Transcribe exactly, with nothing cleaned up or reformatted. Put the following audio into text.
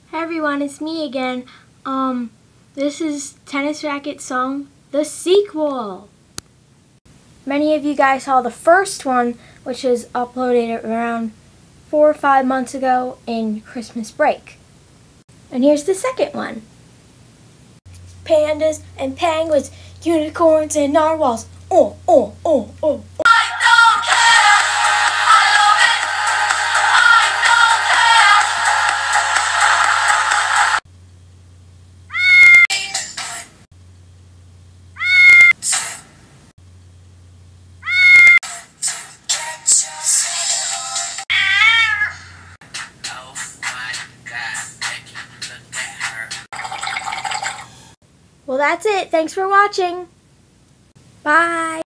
Hi everyone, it's me again. Um, this is Tennis Racket song, the sequel. Many of you guys saw the first one, which was uploaded around four or five months ago in Christmas break. And here's the second one. Pandas and penguins, unicorns and narwhals. Oh, oh, oh, oh. Well, that's it. Thanks for watching. Bye.